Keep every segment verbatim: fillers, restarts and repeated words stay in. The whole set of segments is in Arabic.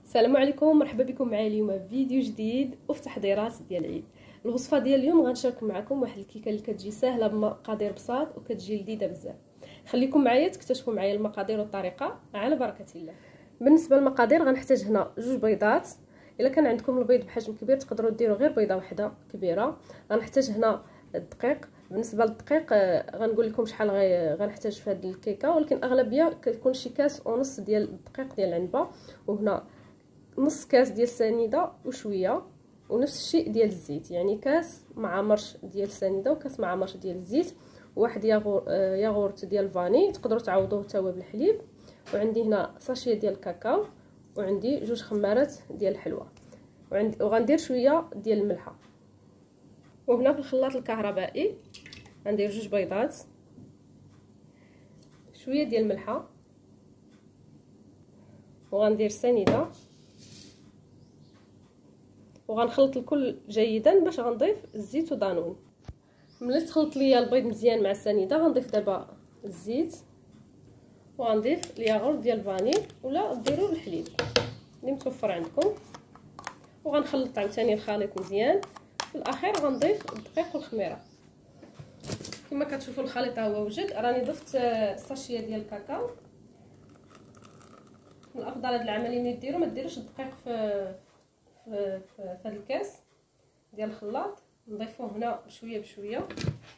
السلام عليكم، مرحبا بكم معايا اليوم في فيديو جديد وفي تحضيرات ديال العيد. الوصفه ديال اليوم غنشارك معكم واحد الكيكه اللي كتجي ساهله بمقادير بساط وكتجي لذيذه بزاف. خليكم معايا تكتشفوا معايا المقادير والطريقه على بركه الله. بالنسبه للمقادير غنحتاج هنا جوج بيضات. الا كان عندكم البيض بحجم كبير تقدروا ديروا غير بيضه واحده كبيره. غنحتاج هنا الدقيق. بالنسبه للدقيق غنقول لكم شحال غنحتاج في هذه الكيكه، ولكن اغلبيه كتكون شي كاس ونص ديال الدقيق ديال العنبه، وهنا نص كاس ديال السنيده وشويه، ونفس الشيء ديال الزيت، يعني كاس مع مرش ديال السنيده وكاس مع مرش ديال الزيت، وواحد ياغورت ديال الفاني تقدروا تعوضوه حتى هو بالحليب، وعندي هنا ساشيه ديال الكاكاو، وعندي جوج خمارات ديال الحلوى، وعندي وغندير شويه ديال الملحه. وهنا في الخلاط الكهربائي غندير جوج بيضات، شويه ديال الملحه، وغندير السنيده، وغنخلط الكل جيدا باش غنضيف الزيت ودانون. ملي تخلط ليا البيض مزيان مع السنيده غنضيف دابا الزيت، وغنضيف الياغورت ديال الفاني ولا ديروا الحليب اللي متوفر عندكم، وغنخلط عاوتاني الخليط مزيان. في الاخير غنضيف الدقيق والخميره. كما كتشوفوا الخليط ها هو وجد. راني ضفت الساشيه ديال الكاكاو. من الافضل هاد العمليه ملي ديروا ما ديروش الدقيق في في في هذا الكاس ديال الخلاط، نضيفوه هنا بشويه بشويه.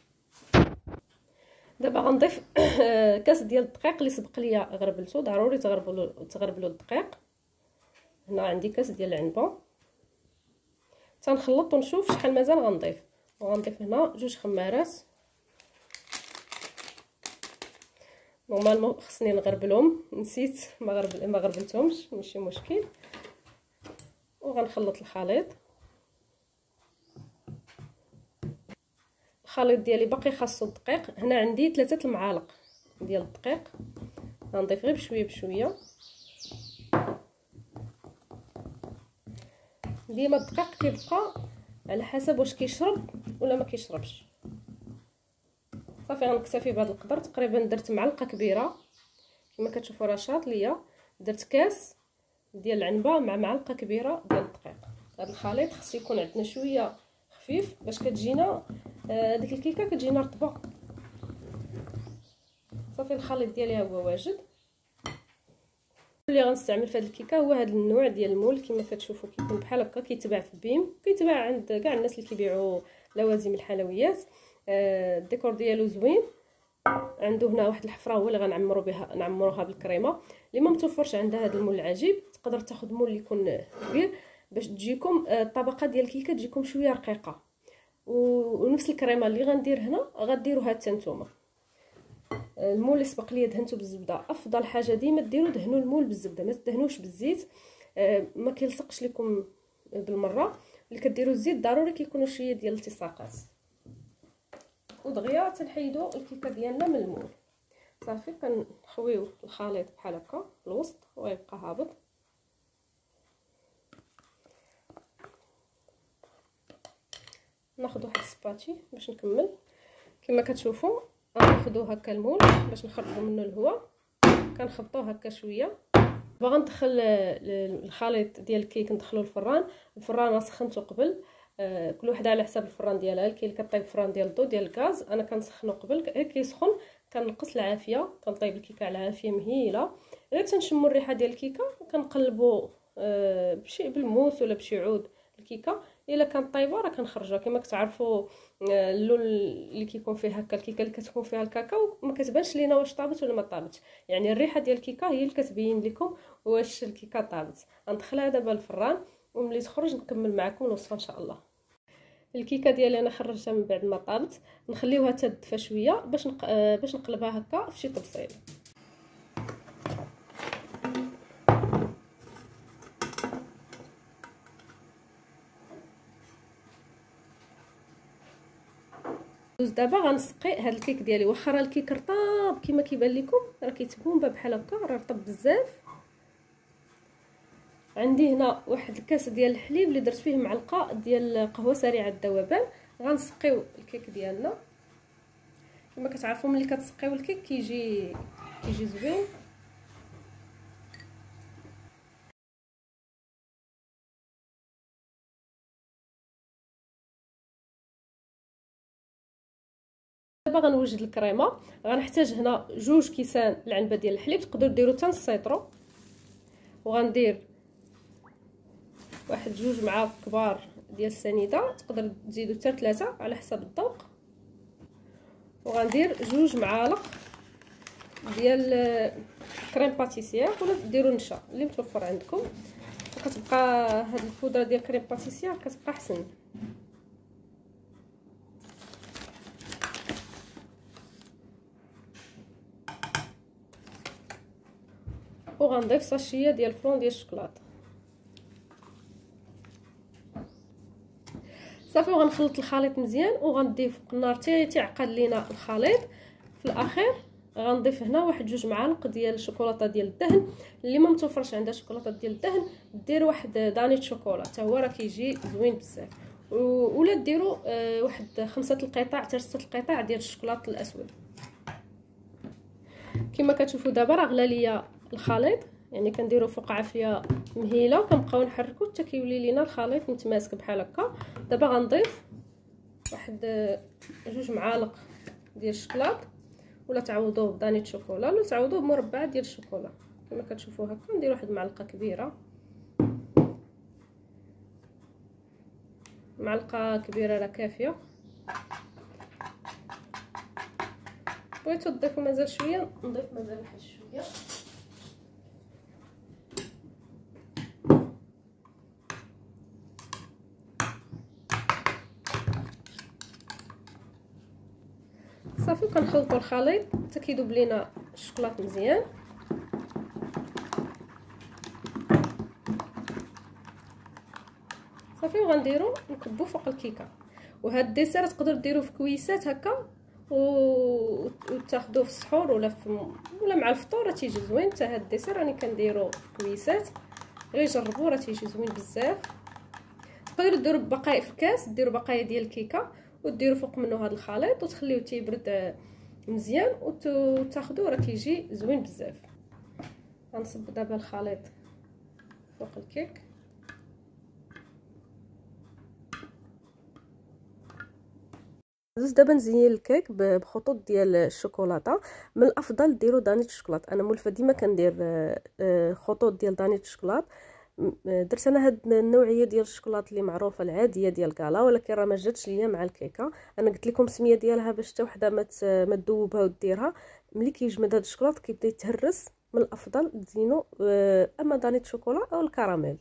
دابا غنضيف كاس ديال الدقيق اللي سبق ليا غربلته، ضروري تغربلوا تغربلوا الدقيق. هنا عندي كاس ديال العنبه، تنخلط ونشوف شحال مازال غنضيف. وغنضيف هنا جوج خمارات، نورمالمون خصني نغربلهم، نسيت ما غربل ما غربلتهمش، ماشي مشكل. وغنخلط الخليط. الخليط ديالي باقي خاصو الدقيق. هنا عندي ثلاثة المعالق ديال الدقيق، غنضيف غير بشويه بشويه. ديما الدقيق كيبقى على حسب واش كيشرب ولا ما كيشربش. صافي غنكتفي بهذا القدر، تقريبا درت معلقه كبيره كما كتشوفوا راه شاط ليا. درت كاس ديال العنبه مع معلقه كبيره ديال الدقيق. هذا الخليط خص يكون عندنا شويه خفيف باش كتجينا آه ديك الكيكه كتجينا رطبه. صافي الخليط ديالي ها هو واجد. اللي غنستعمل في هذه الكيكه هو هذا النوع ديال المول كما كتشوفوا، كيكون بحال هكا، كيتباع في بيم، كيتباع عند كاع الناس اللي كيبيعوا لوازم الحلويات. آه الديكور ديالو زوين. عنده هنا واحد الحفره هو اللي غنعمروا بها نعمروها بالكريمه. اللي ما متوفرش عندها هذا المول العجيب تقدر تاخذ مول اللي يكون كبير باش تجيكم الطبقه ديال الكيكه تجيكم شويه رقيقه. ونفس الكريمه اللي غندير هنا غديروها حتى نتوما. المول اللي سبق لي دهنته بالزبده، افضل حاجه ديما ديروا دهنوا المول بالزبده، ما تدهنوش بالزيت، ما كيلصقش لكم بالمره. اللي كديروا الزيت ضروري كيكونوا شويه ديال الالتصاقات. ودغيا تنحيدوا الكيكه ديالنا من المول. صافي كنخويو الخليط بحال هكا في الوسط ويبقى هابط. ناخذ واحد السباتي باش نكمل. كما كتشوفوا غناخذوا هكا المول باش نخرجوا منه الهواء، كنخبطوه هكا شويه. باغا ندخل الخليط ديال الكيك ندخلو الفران. الفران راه سخنته قبل، كل وحده على حساب الفران ديالها. كاين اللي كطيب فران ديال الضو ديال الغاز، انا كنسخنو قبل غير كيسخن كنقص العافيه، كنطيب الكيكه على عافيه مهيله. غير تنشموا الريحه ديال الكيكه كنقلبوا بشي بالموس ولا بشي عود الكيكه. الا كانت طايبه راه كنخرجوها. كما كتعرفوا اللون اللي كيكون فيه هكا الكيكه اللي كتكون فيها الكاكاو ما كتبانش لينا واش طابت ولا ما طابتش، يعني الريحه ديال الكيكه هي اللي كتبين لكم واش الكيكه طابت. غندخلها دابا الفران وملي تخرج نكمل معكم الوصفه ان شاء الله. الكيكه ديالي انا خرجتها من بعد ما طابت، نخليوها تدفى شويه باش نق... باش نقلبها هكا في شي طبسيل. دابا غنسقي هاد الكيك ديالي. واخا راه الكيك رطاب كما كيبان لكم، راه كيتبومبا بحال هكا، راه رطب بزاف. عندي هنا واحد الكاس ديال الحليب اللي درت فيه معلقه ديال قهوه سريعه الذوبان. غنسقيو الكيك ديالنا. كما كتعرفوا ملي كتسقيو الكيك كيجي كيجي زوين. دابا غنوجد الكريمه. غنحتاج هنا جوج كيسان العنبه ديال الحليب، تقدروا ديروا حتى نص سيطرو، وغندير واحد جوج معالق كبار ديال السنيده، تقدر تزيدوا حتى ثلاثه على حسب الذوق. وغندير جوج معالق ديال كريم باتيسير، ولا ديروا نشا اللي متوفر عندكم، وكتبقى هاد البودره ديال كريم باتيسير كتبقى حسن. وغنضيف ساشيه ديال الفرون ديال الشوكولاته صافي. وغنخلط الخليط مزيان، وغنديه فوق النار حتى تعقد لينا الخليط. في الاخير غنضيف هنا واحد جوج معالق ديال الشوكولاته ديال الدهن. اللي ما متوفرش عندها شوكولاته ديال الدهن دير واحد دانيت شوكولا، حتى هو راه كيجي زوين بزاف. ولا ديروا آه واحد خمسة القطع حتى ستة القطع ديال الشوكولاط الاسود. كما كتشوفوا دابا راه غلا ليا الخليط، يعني كنديروا فوق عافيه مهيله وكنبقاو نحركوا حتى كيولي لينا الخليط متماسك بحال هكا. دابا غنضيف واحد جوج معالق ديال الشوكولاط، ولا تعوضوه بدانيت شوكولا، ولا تعوضوه بمربعات ديال الشوكولا كما كتشوفوا هكا. ندير واحد المعلقه كبيره، معلقه كبيره راه كافيه. بغيتو تضيفوا مازال شويه نضيف مازال واحد شويه. صافي كنخلطوا الخليط حتى كيذوب لينا الشوكولاط مزيان. صافي وغنديروا نكبوا فوق الكيكه. وهاد الديسير تقدروا ديروه في كويسات هكا وتاخذوه في السحور ولا في ولا مع الفطور، راه تيجي زوين. حتى هاد الديسير راني كنديرو في كويسات، غير جربوه راه تيجي زوين بزاف. تقدروا ديروا بقايا في الكاس، ديروا بقايا ديال الكيكه وديروا فوق منه هذا الخليط وتخليوه تيبرد مزيان وتاخذوه، راه كيجي زوين بزاف. غنصب دابا الخليط فوق الكيك. دوز دابا نزين الكيك بخطوط ديال الشوكولاته. من الافضل ديروا دانيت الشوكولاط، انا مولفه ديما كندير خطوط ديال دانيت الشوكولاط. درت انا هاد النوعيه ديال الشوكولاط اللي معروفه العاديه ديال كالا، ولكن راه ما جاتش ليا مع الكيكه. انا قلت لكم السميه ديالها باش حتى وحده ما ما تذوبها وديرها. ملي كيجمد هاد الشوكولاط كيبدا يتهرس، من الافضل تزينوا اما دانيت شوكولا او الكراميل.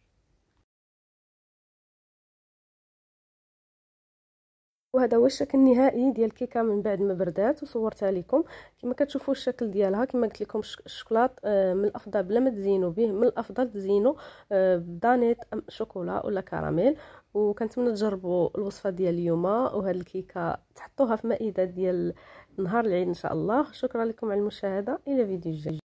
وهذا هو الشكل النهائي ديال الكيكه من بعد ما بردات وصورتها لكم. كما كتشوفوا الشكل ديالها كما قلت لكم الشوكولات من الافضل بلا ما تزينوا به، من الافضل تزينوا بدانيت شوكولا ولا كراميل. وكنتمنى تجربوا الوصفه ديال اليوم، وهاد الكيكه تحطوها في مائده ديال نهار العيد ان شاء الله. شكرا لكم على المشاهده، الى فيديو جديد.